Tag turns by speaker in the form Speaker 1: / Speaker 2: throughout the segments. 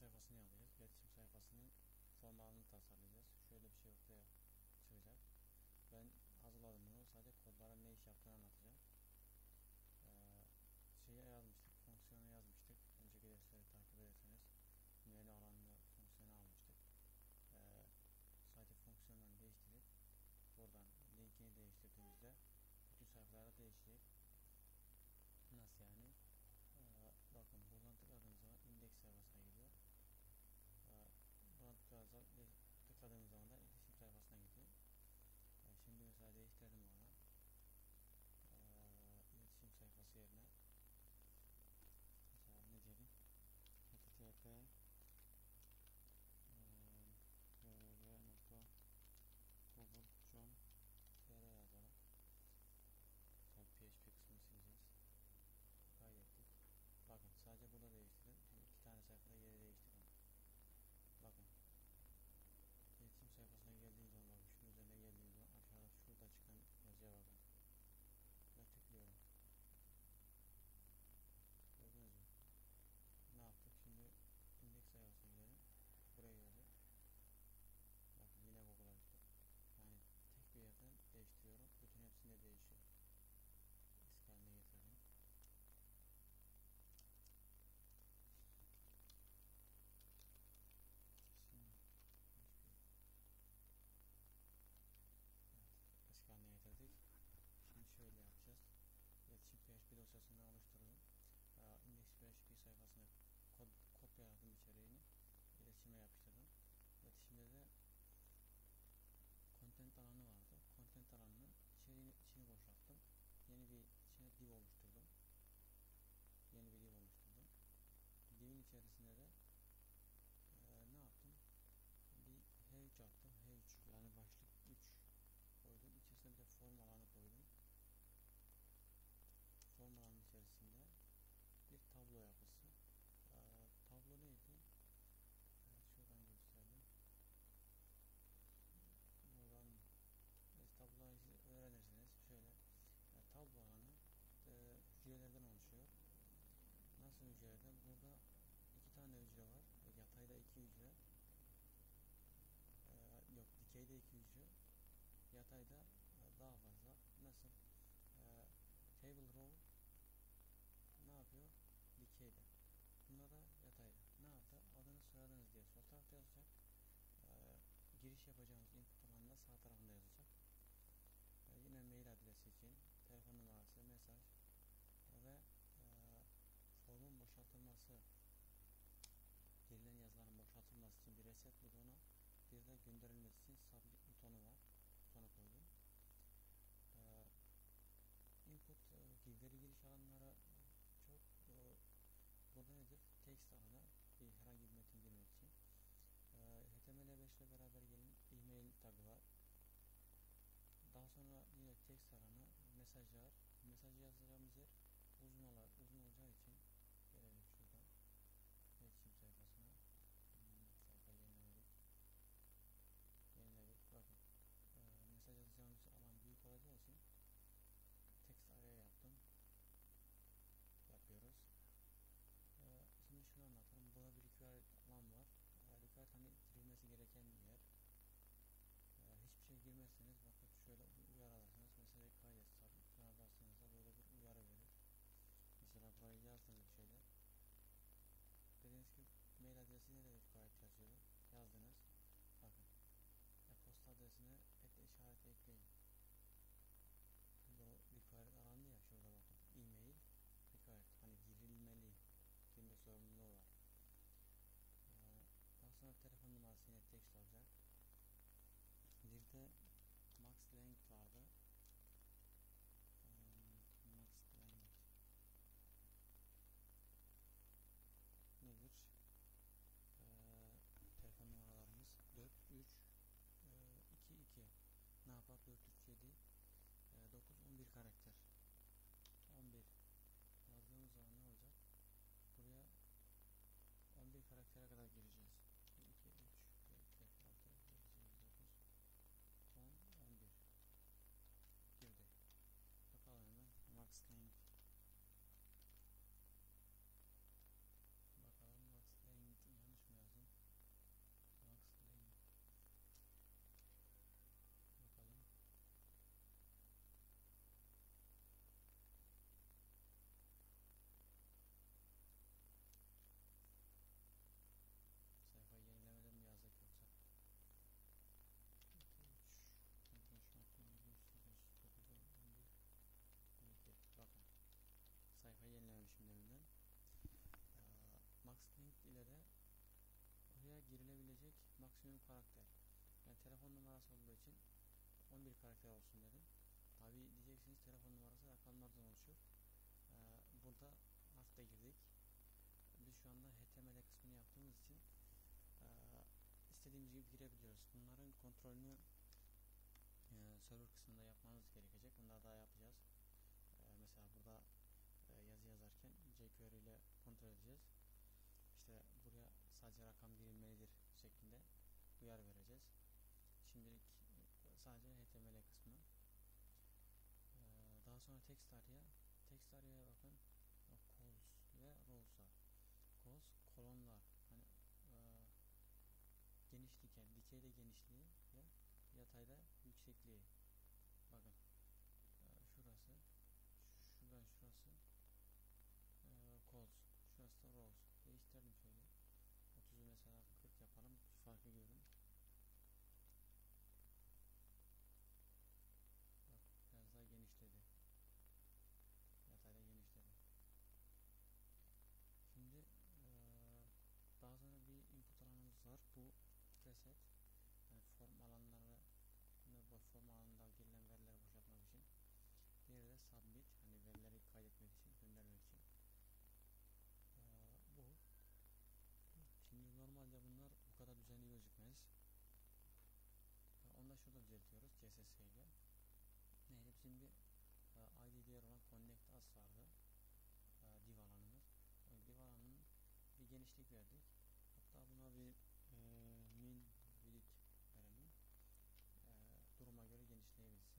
Speaker 1: sayfasını alacağız. İletişim sayfasının formatını tasarlayacağız. Şöyle bir şey ortaya çıkacak. Ben hazırladım bunu. Sadece kodlara ne iş yaptığını anlatacağım. Şeye yazmıştık, fonksiyonu yazmıştık. Önceki dersleri takip ederseniz menü alanında fonksiyonu almıştık. Sadece fonksiyonları değiştirip buradan linkini değiştirdiğimizde bütün sayfalarda değişecek. Nasıl yani? Bakın buradan tıkladığımız zaman indeks sayfasına gidiyor. Buradan tıkladığımız zaman da iletişim sayfasına gidiyor. Şimdi mesela değiştirdim ona. İletişim sayfası yerine mesela ne diyelim? http www.google.com.tr yazalım. Sonra PHP kısmını sileceğiz. Kaydettik. Bakın sadece burada değiştirdim. Şimdi iki tane sayfada yeri değiştirdim. Bakın. İletişim sayfasına geldiğim zaman bakın şunun üzerine geldiğim zaman aşağıda şurada çıkan yazıya bakın. Ve tıklıyorum. Gördünüz mü? Ne yaptık? Şimdi indeks sayfasına gidelim. Buraya geldik. Bakın yine Google'a gittim. Yani tek bir yerden değiştiriyorum. Bütün hepsinde değişiyor. Eski haline getirdim. Eski haline getirdik. Şimdi şöyle yapacağız. İletişim PHP dosyasını oluşturdum. Index PHP sayfasına kopyaladım içeriğini. İletişime yapıştırdım. İletişimde de content alanı vardı. Content alanının içini boşalttım. Yeni bir içine div oluşturdum. Divin içerisinde de ne yaptım? Bir H3 attım. H3 yani başlık 3 koydum. İçerisine bir de form alanı koydum. Form alanı içerisinde bir tablo yapısı. Tablo neydi? Şuradan gösterdim. Buradan tabloyu öğrenirsiniz. Şöyle tablo alanı hücrelerden oluşuyor. Nasıl hücrelerden? Burada iki tane hücre var. Yatayda iki hücre. Yok, dikeyde iki hücre. Yatayda daha fazla. Nasıl? Table row ne yapıyor? Dikeyde. Bunda da yatayda. Ne yaptı? Adınız soyadınız diye sol tarafta yazacak. Giriş yapacağımız input alanında sağ tarafında yazacak. Yine mail adresi için telefon numarası, mesaj ve formun boşaltılması, girilen yazıların boşaltılması için bir reset butonu, bir de gönderilmesi için submit butonu var. Butonu koydum. Input veri giriş alanları çok. Burada nedir? Text alanı, herhangi bir metin girmek için. HTML5 ile beraber gelen e-mail tagı var. Daha sonra yine text alanı, mesajlar. Mesajı yazacağımız yer uzun olacağı için gelelim şuradan. İletişim sayfasına. Sayfa yeniledik. Bakın. Mesaj yazacağımız alan büyük olacağı için text araya yapıyoruz. Şimdi şunu anlatalım. Burada bir required alan var. Required hani girilmesi gereken bir yer. Hiçbir şey girmezseniz bakın şöyle uyarı alırsınız. Mesela kaydet sabitlerine bastığınızda böyle bir uyarı verir. Mesela buraya yazdığınız bir şeyler. Dediğiniz gibi mail adresine de required yazıyorum. Yazdınız. Bakın. E-posta adresine işareti ekleyin. Bu required alanı ya şurada bakın. E-mail required. Hani girilmeli. Girme sorumluluğu var. Daha sonra telefon numarası yine text olacak. Bir de max length vardı. Max length nedir? Telefon numaralarımız 4322 ne yapar? 437 9 11 karakter. 11 yazdığımız zaman ne olacak? Buraya 11 karaktere kadar gireceğiz. 1, 2, 3, 4, 5, 6, 7, 8, 9, 10, 11 girdi. Bakalım hemen max length. Bakalım max length yanlış mı buraya girilebilecek maksimum karakter. Yani telefon numarası olduğu için 11 karakter olsun dedim. Tabi diyeceksiniz telefon numarası rakamlardan oluşuyor. Burada harf de girdik. Biz şu anda HTML kısmını yaptığımız için istediğimiz gibi girebiliyoruz. Bunların kontrolünü server kısmında yapmamız gerekecek. Bunları daha yapacağız. Mesela burada yazı yazarken jQuery ile kontrol edeceğiz. İşte buraya sadece rakam girilmelidir şeklinde uyarı vereceğiz. Şimdilik sadece HTML kısmı. Daha sonra text arya'ya bakın. Calls ve rows'a. Calls kolonlar. Hani genişlik, yani dikeyde genişliği ve yatayda yüksekliği. Bakın şurası, şuradan şurası calls, şurası da rows. Değiştirdim şöyle. 30'u mesela 40 yapalım. Farkı görün. Bak biraz daha genişledi. Yatayda genişledi. Şimdi daha sonra bir input alanımız var. Bu preset. Yani form alanları, form alanında girilen verileri boşaltmak için. Diğeri de submit. Hani verileri kaydetmek için, göndermek için. Bu. Şimdi normalde bunlar bu kadar düzenli gözükmez. Onu da şurada düzeltiyoruz CSS ile. Neydi? Bizim bir ID değer olan connect as vardı. Div alanımız. O div alanının bir genişlik verdik. Hatta buna bir min width verelim. Duruma göre genişleyebilsin.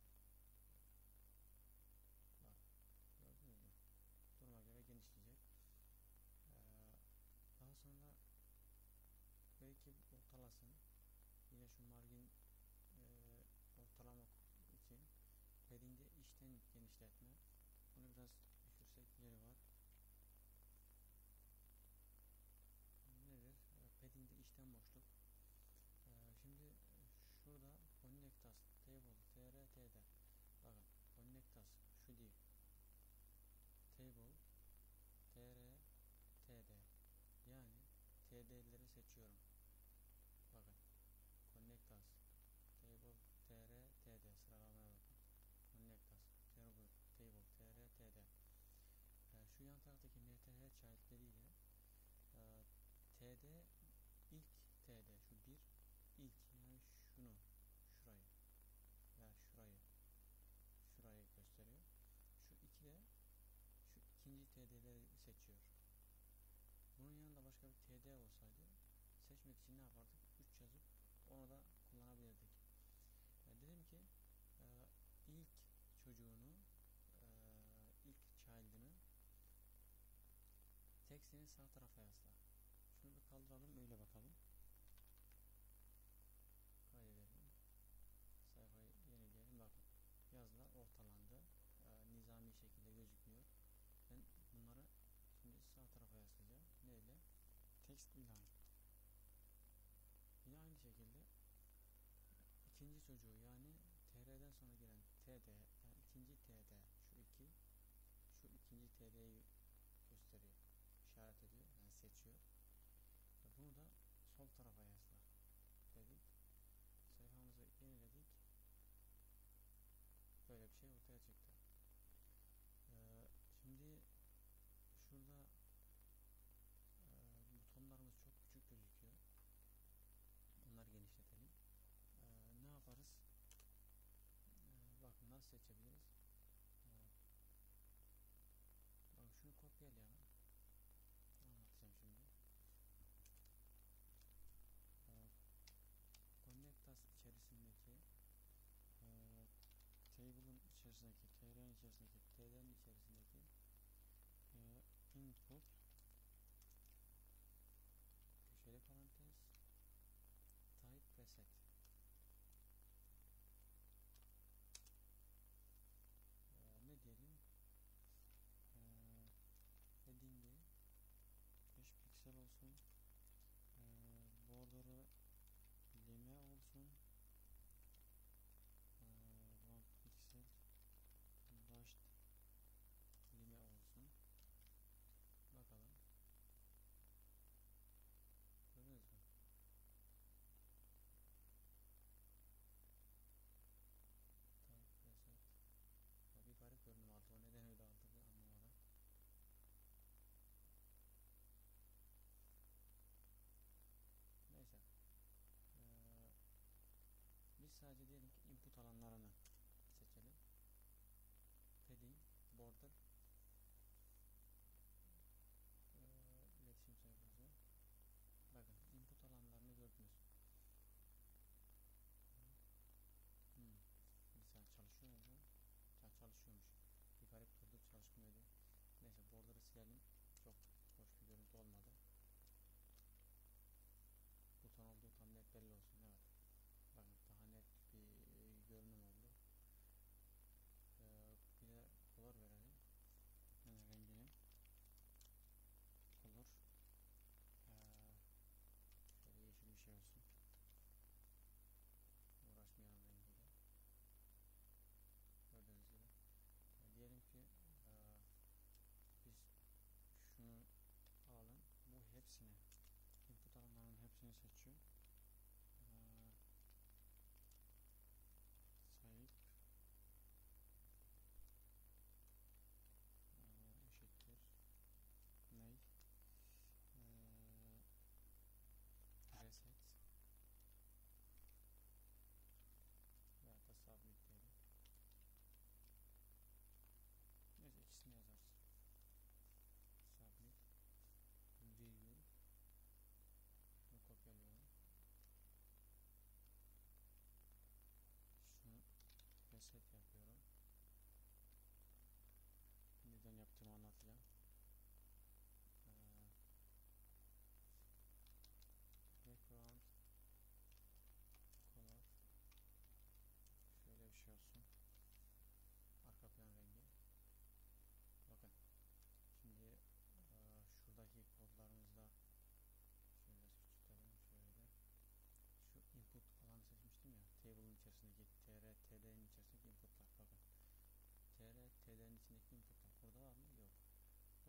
Speaker 1: Bak, gördünüz mü? Duruma göre genişleyecek. Daha sonra belki ortalasın. Yine şu margin ortalamak için padding'de içten genişletme. Bunu biraz düşürsek yeri var. Nedir? Padding'de içten boşluk. Şimdi şurada connect as table tr bakın connect as şu div table tr yani td'leri seçiyorum. Bakın connect as table tr sıralamaya bakın. Connect as table tr şu yan taraftaki nth çaretleriyle td ilk td şu bir ilk, yani şunu şurayı veya şurayı gösteriyor. Şu iki de şu ikinci td'leri seçiyor. Bunun yanında başka bir td olsaydı seçmek için ne yapardık? 3 yazıp onu da kullanabilirdik. Dedim ki ilk çocuğunu, ilk child'ını text'ini sağ tarafa yasla. Şunu bir kaldıralım, öyle bakalım. Kaydedelim. Sayfayı yenileyelim. Bakın yazılar ortalandı. Nizami şekilde gözükmüyor. Ben bunları şimdi sağ tarafa yaslayacağım. Neyle? Text inline. Yine aynı şekilde ikinci çocuğu, yani tr'den sonra gelen td, yani ikinci td şu ikinci td'yi gösteriyor. İşaret ediyor. Yani seçiyor. Ve bunu da sol tarafa yasla dedik. Sayfamızı yeniledik. Böyle bir şey ortaya çıktı. Şimdi şurada butonlarımız çok küçük gözüküyor. Onları genişletelim. Ne yaparız? Bakın nasıl seçebiliriz? Bakın şunu kopyalayalım. Anlatacağım şimdi. Connect Us içerisindeki table'ın içerisindeki tr'nin içerisindeki t'lerin içerisindeki input köşeli parantez type preset ne diyelim, heading'i 5 piksel olsun, border'ı lime olsun, 1 piksel dashed lime olsun. Bakalım.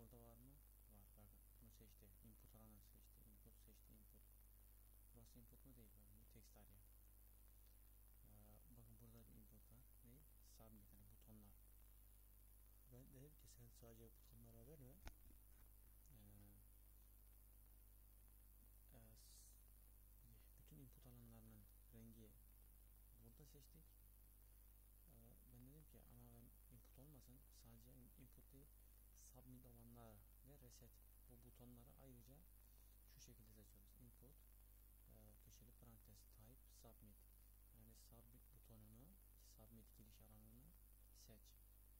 Speaker 1: burada var mı? Var. Bakın bunu seçti. Input alanı seçti. Input seçti. Input. Burası input mu değil. Bakın bu text area. Bakın burada bir input var. Ne? Submit yani butonlar. Ben dedim ki sen sadece butonlara verme. Bütün input alanlarının rengi burada seçtik. Ben dedim ki ama ben input olmasın, sadece input değil submit olanlar ve reset bu butonları ayrıca şu şekilde seçiyoruz. Input köşeli parantez type submit, yani submit butonunu, submit giriş alanını seç.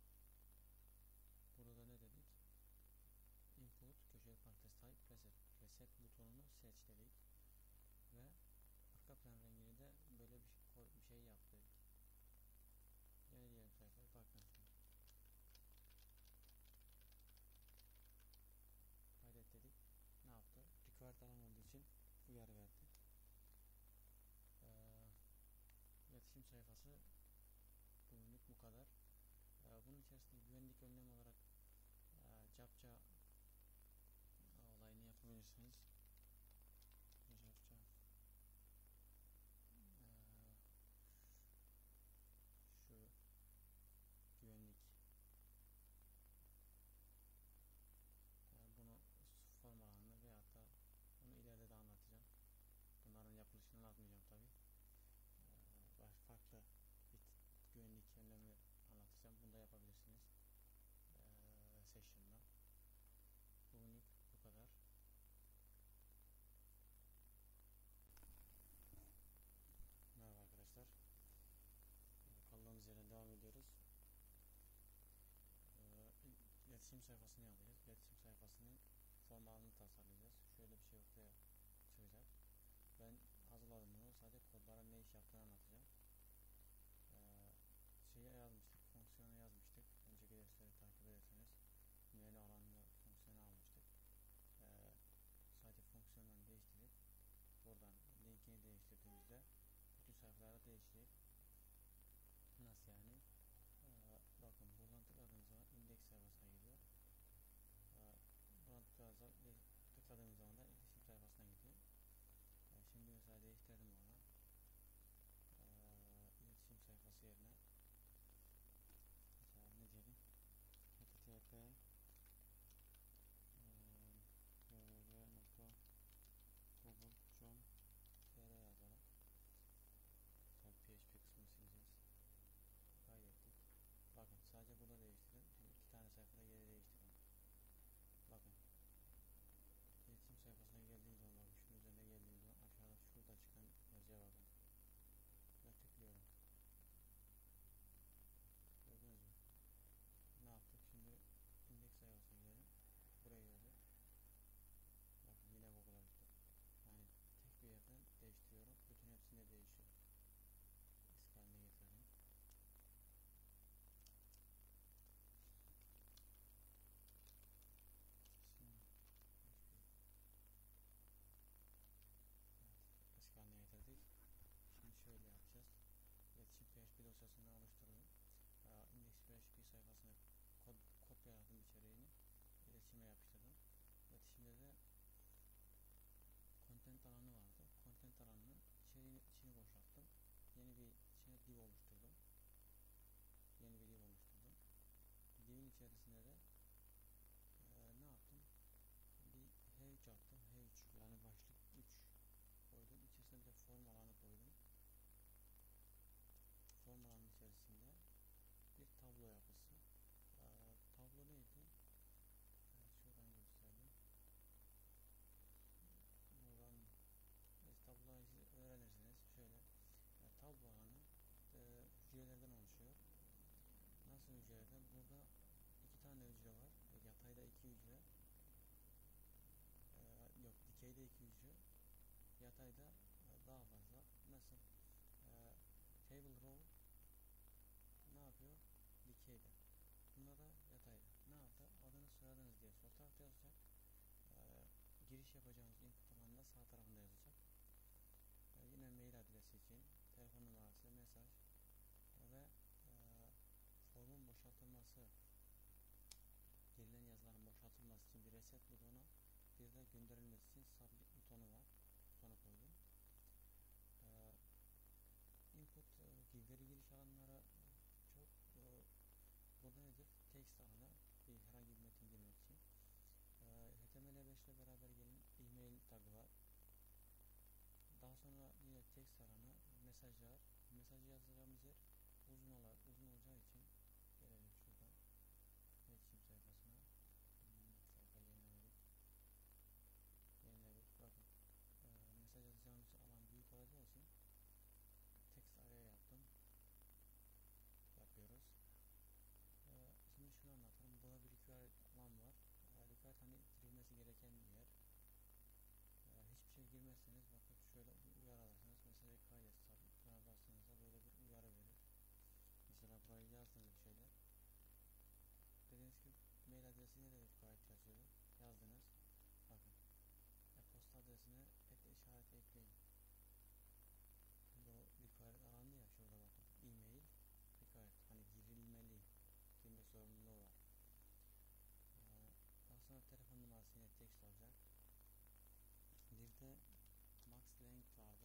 Speaker 1: Burada ne dedik? Input köşeli parantez type reset butonunu seç dedik ve arka plan rengini de böyle bir şey yaptık. Yeni diyelim sayfaya bakın şimdi. Kaydet dedik. Ne yaptı? Required alan olduğu için uyarı verdi. İletişim sayfası bugünlük bu kadar. Bunun içerisinde güvenlik önlemi olarak captcha olayını yapabilirsiniz. Captcha şu güvenlik bunu form alanında veyahut da bunu ileride de anlatacağım. Bunların yapılışını anlatmayacağım tabi. Farklı bir güvenlik önlemi anlatacağım. Bunu da yapabilirsiniz. Session'da. Bugünlük bu kadar. Merhaba arkadaşlar. Kaldığımız yerden devam ediyoruz. İletişim sayfasını alacağız. İletişim sayfasının form alanını tasarlayacağız. Şöyle bir şey ortaya çıkacak. Ben hazırladım bunu. Sadece kodlara ne iş yaptığını anlatacağım. Şeye yazmıştık. Fonksiyonu yazmıştık. Önceki dersleri takip ederseniz menü alanında fonksiyonu almıştık. Sadece fonksiyonları değiştirip buradan linkini değiştirdiğimizde bütün sayfalara değişecek. Nasıl yani? Bakın buradan tıkladığımız zaman indeks sayfasına gidiyor. Buradan tıkladığımız zaman da iletişim sayfasına gidiyor. Şimdi mesela değiştirdim ona. İletişim sayfası yerine mesela ne diyelim? http www.google.com.tr yazarak PHP kısmını sileceğiz. Kaydettik. Bakın sadece burada değiştirdim. Şimdi iki tane sayfada yeri değiştirdim. Bakın iletişim sayfasına geldiğim zaman, bakın şunun üzerine geldiğim zaman aşağıda şurada çıkan yazıya bakın ve tıklıyorum. Gördünüz mü? Ne yaptık? Şimdi indeks sayfasına gidelim. Buraya yazıyor. Bakın yine Google'a gittim. Yani tek bir yerden değiştiriyorum. Bütün hepsinde değişiyor. Eski haline getirdim. Eski haline getirdik. Şimdi şöyle yapacağız. İletişim PHP dosyasını oluşturdum. Index PHP sayfasına kopyaladım içeriğini. İletişime yapıştırdım. İletişimde de content alanı vardı. Content alanının içini boşalttım. Yeni bir içine div oluşturdum. Divin içerisinde de ne yaptım? Bir H3 attım. H3 yani başlık 3 koydum. İçerisine bir de form alanı koydum. Form alanı içerisinde bir tablo yapısı. Tablo neydi? Şuradan gösterdim. Buradan tabloyu öğrenirsiniz. Şöyle tablo alanı hücrelerden oluşuyor. Nasıl hücrelerden? Burada iki tane hücre var. Yatayda iki hücre. Yok, dikeyde iki hücre. Yatayda daha fazla. Nasıl? Table row ne yapıyor? Dikeyde. Bunda da yatayda. Ne yaptı? Adınız soyadınız diye sol tarafta yazacak. Giriş yapacağımız input alanında sağ tarafında yazacak. Yine mail adresi için telefon numarası, mesaj ve formun boşaltılması, girilen yazıların boşaltılması reset butonu, bir de gönderilmesi için submit butonu var. Butonu koydum. Input veri giriş alanları çok. Burada nedir? Text alanı, bir herhangi bir metin girmek için. HTML5 ile beraber gelen email tagı var. Daha sonra yine text alanı, mesajlar. Mesajı yazacağımız yer uzun olacağı için gelelim şuradan. İletişim sayfasına. Sayfayı yeniledik. Bakın. Mesaj yazacağımız alan büyük olacağı için text araya yapıyoruz. Şimdi şunu anlatalım. Burada bir require alan var. Require hani girilmesi gereken bir yer. Hiçbir şey girmezseniz bakın şöyle uyarı alırsınız. Mesela kaydet butona bastığınızda böyle bir uyarı verir. Mesela buraya yazdığınız bir şeyler. Dediğiniz gibi mail adresine de gayet yazıyordu. Yazdınız. Bakın. E-posta adresine işareti ekleyin. Bu required alanı ya, şurada bakın. E-mail required, hani girilmeli. Girmek zorunluluğu var. Daha sonra telefon numarası yine text olacak. Bir de max length vardı.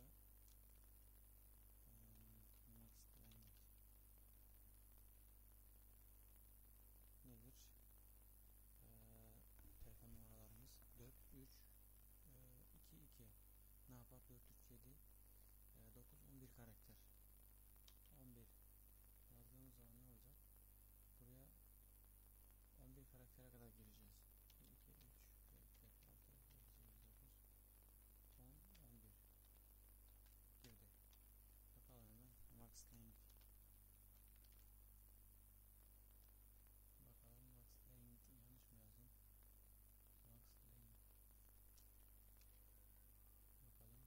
Speaker 1: Max length nedir? Telefon numaralarımız 4322 ne yapar? 437 9 11 karakter. 11 yazdığımız zaman ne olacak? Buraya 11 karaktere kadar gireceğiz. 2, 3, 4, 5, 6, 7, 8, 9, 10, 11 girdi. Bakalım hemen. Max length. Bakalım max length yanlış mı yazdım? Max length. Bakalım.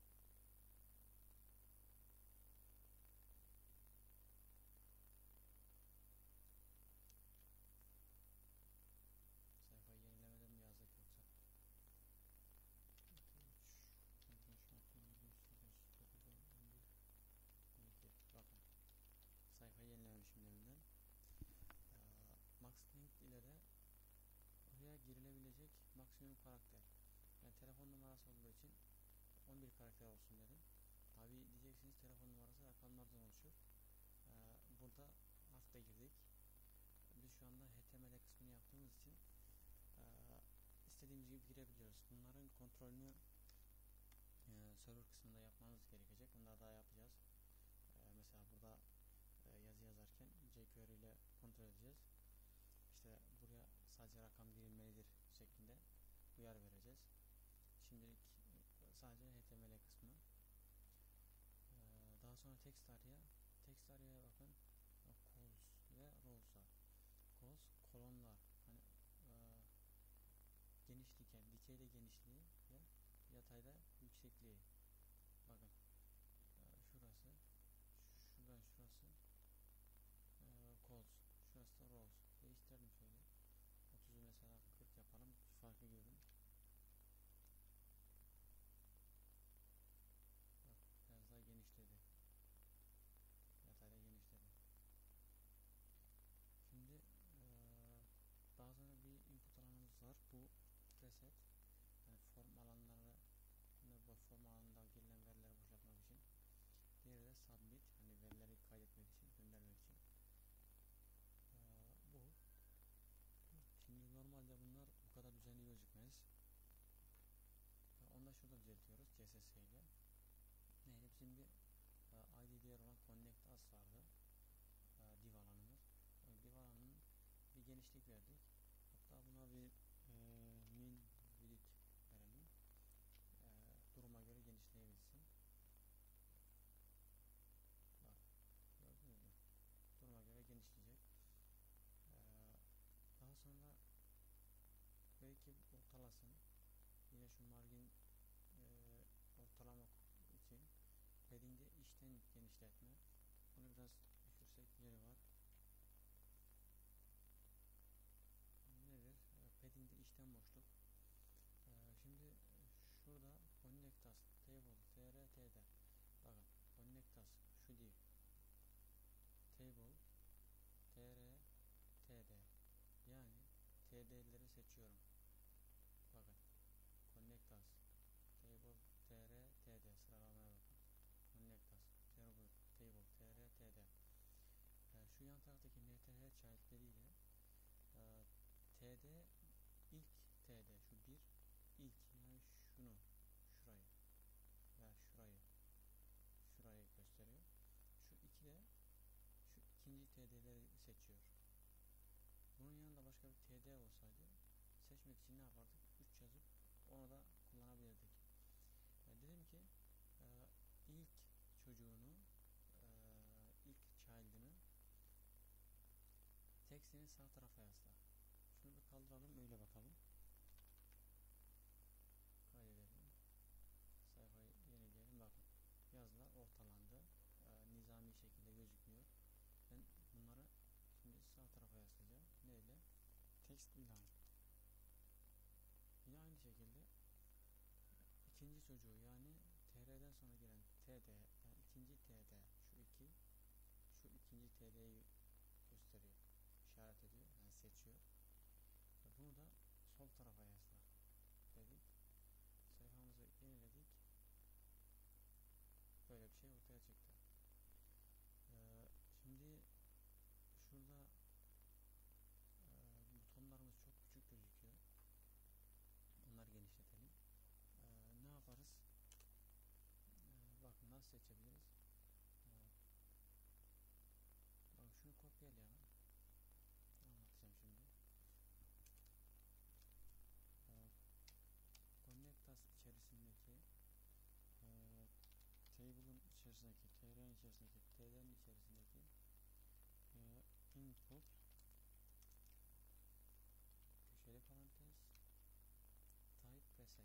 Speaker 1: Sayfayı yenilemeden mi yazdık yoksa? 2, 3, 5, 6, 7, 8, 9, 10, 11, 12. Bakın. Sayfayı yenilemişim deminden. Max length ile de oraya girilebilecek maksimum karakter. Yani telefon numarası olduğu için 11 karakter olsun dedim. Tabi diyeceksiniz telefon numarası rakamlardan oluşur. Burada harf de girdik. Biz şu anda HTML kısmını yaptığımız için istediğimiz gibi girebiliyoruz. Bunların kontrolünü server kısmında yapmamız gerekecek. Bunları daha yapacağız. Mesela burada yazı yazarken jQuery ile kontrol edeceğiz. İşte buraya sadece rakam girilmelidir şeklinde uyarı vereceğiz. Şimdilik sadece HTML kısmı. Daha sonra text araya bakın. Calls ve rows'a. Calls kolonlar, hani genişlik, yani dikeyde genişliği ve yatayda yüksekliği. Bakın şurası, şurası calls, şurası da rows. Değiştirelim şöyle. 30'u mesela 40 yapalım. Farkı görün. Bak biraz daha genişledi. Yatayda genişledi. Şimdi daha sonra bir input alanımız var. Bu preset. Yani form alanları, bu form alanında girilen verileri boşaltmak için. Diğeri de submit. Hani verileri kaydetmek için, göndermek için. Bu. Şimdi normalde bunlar bu kadar düzenli gözükmez. Onu da şurada düzeltiyoruz CSS ile. Neydi? Bizim bir ID değer olan connect as vardı. Div alanımız. Div alanının bir genişlik verdik. Hatta buna bir min width verelim. Duruma göre genişleyebilsin. Bak, gördünüz mü? Duruma göre genişleyecek. Daha sonra belki ortalasın. Yine şu margin ortalamak için padding'de içten genişletme. Bunu biraz düşürsek yeri var. Nedir? Padding'de içten boşluk. Şimdi şurada connect as table tr td. Bakın connect as şu div table tr td, yani td'leri seçiyorum. dediği yer. TD ilk TD şu bir ilk yani şunu şurayı veya şurayı gösteriyor. Şu 2 de şu ikinci TD'leri seçiyor. Bunun yanında başka bir TD olsaydı seçmek için ne yapardık? 3 yazıp onu da kullanabilirdik. Dedim ki ilk çocuğunu ilk child'ını tekstini sağ tarafa yasla. Şunu bir kaldıralım öyle bakalım. Kaydedelim. Sayfayı yenileyelim. Bakın yazılar ortalandı. Nizami şekilde gözükmüyor. Ben bunları şimdi sağ tarafa yaslayacağım. Neyle? Text inline. Yine aynı şekilde ikinci çocuğu yani TR'den sonra gelen TD yani ikinci TD şu ikinci TD'yi gösteriyor. İşaret ediyor. Yani seçiyor. Bunu da sol tarafa yasla dedik. Sayfamızı yeniledik. Böyle bir şey ortaya çıktı. Şimdi şurada butonlarımız çok küçük gözüküyor. Onları genişletelim. Ne yaparız? Bakın nasıl seçebiliriz? Bakın şunu kopyalayalım. Anlatacağım şimdi. Connectas içerisindeki table'ın içerisindeki tr'nin içerisindeki t'lerin içerisindeki input köşeli parantez type preset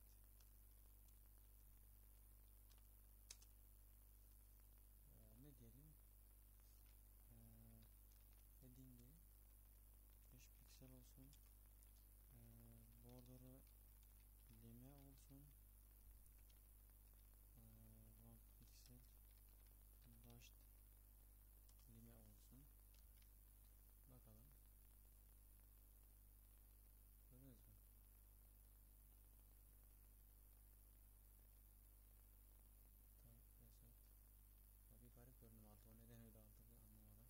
Speaker 1: ne diyelim heading'i 5 piksel olsun, border'ı lime olsun, 1 piksel dashed lime olsun. Bakalım. Gördünüz mü? Type preset. Bir garip görünüm aldı. O neden öyle aldı anlamadım.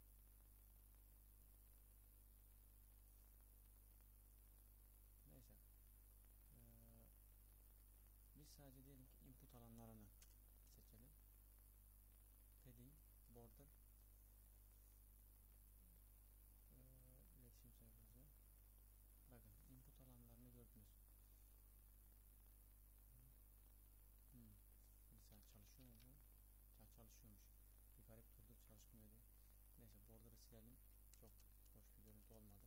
Speaker 1: Neyse. Biz sadece diyelim ki input alanlarını seçelim. Padding, border, iletişim sayfası. Bakın input alanlarını gördünüz. Bir saniye çalışıyor mu bu? Çalışıyormuş. Bir garip durdu çalışmıyordu. Neyse border'ı silelim. Çok hoş bir görüntü olmadı.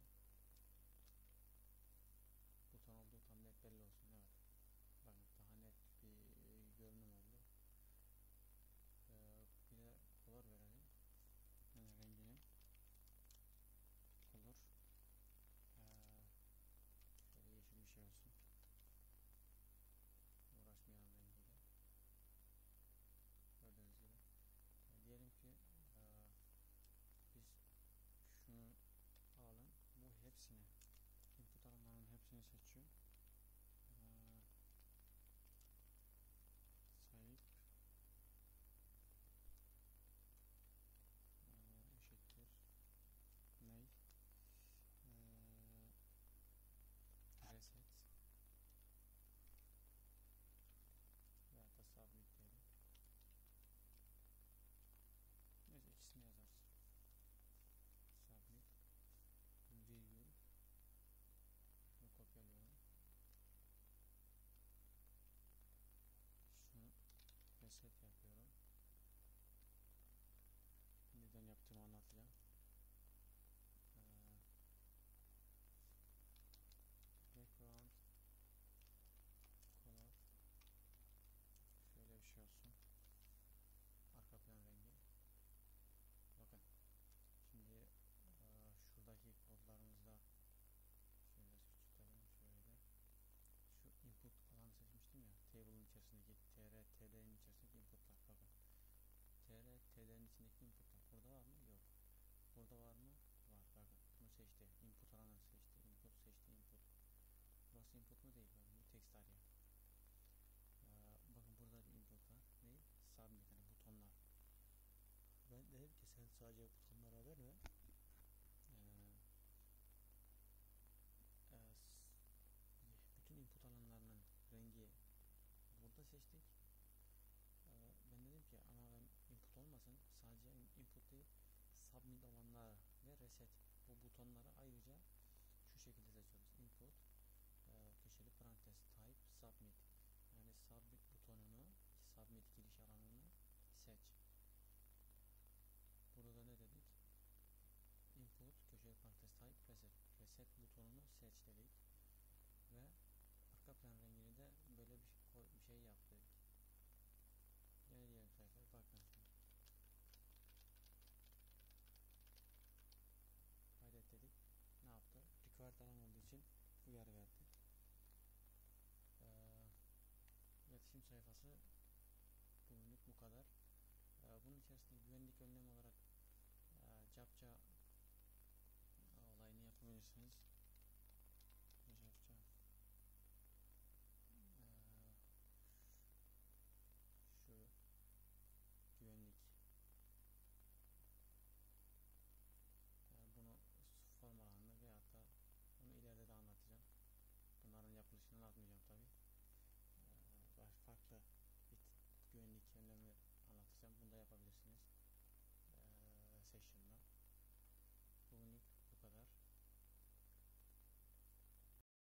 Speaker 1: Buton olduğu tam net belli olsun. Evet. Bakın daha net bir görünüm oldu. Bir de color verelim. Yani rengini color şöyle yeşil bir şey olsun. Uğraşmayalım rengiyle. Gördüğünüz gibi. Diyelim ki biz şunu alalım. Bu hepsini input alanlarının hepsini seçiyor. Sahip eşittir ney reset veya da submit diyelim. Neyse ikisini yazarız. Submit virgül şunu kopyalıyorum. Şunu reset yapıyorum. Neden yaptığımı anlatacağım. Background color şöyle bir şey olsun. Arka plan rengi. Bakın. Şimdi şuradaki kodlarımızda şöyle küçültelim. Şöyle şu input alanı seçmiştim ya. Table'ın içerisindeki TD'nin içerisindeki inputlar. Bakın. TD'nin içindeki inputlar. Burada var mı? Yok. Burada var mı? Var. Bakın. Bunu seçti. Input alanı seçti. Input seçti. Input. Burası input mu değil. Bakın. Bu text area. Bakın burada bir input var. Ne? Submit. Yani butonlar. Ben dedim ki sen sadece butonlara verme. buradaki submit olanlar ve reset bu butonları ayrıca şu şekilde seçiyoruz. Input köşeli parantez type submit, yani submit butonunu, submit giriş alanını seç. Burada ne dedik? Input köşeli parantez type reset butonunu seç dedik ve arka plan rengini de böyle bir şey yaptık. Gel diyelim sayfaya bakın şimdi. Kaydet dedik. Ne yaptı? Required alan olduğu için uyarı verdi. İletişim sayfası bugünlük bu kadar. Bunun içerisinde güvenlik önlemi olarak captcha olayını yapabilirsiniz. Captcha şu güvenlik bunu form alanında veyahut da bunu ileride de anlatacağım. Bunların yapılışını anlatmayacağım tabi. Farklı bir güvenlik önlemi anlatacağım. Bunu da yapabilirsiniz. Session'da.